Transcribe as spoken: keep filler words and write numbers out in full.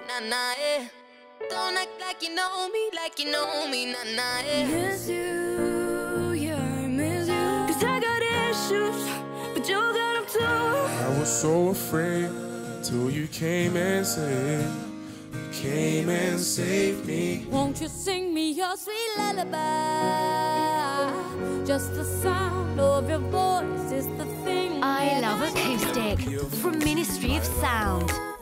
nah, nah, eh. Don't act like you know me, like you know me, nah, nah, eh. Miss you, yeah, I miss you. Cause I got issues, but you got them too. I was so afraid till you came and saved, you came and saved me. Won't you sing me your sweet lullaby? Just the sound of your voice is the thing. I Love Acoustic from Ministry of Sound.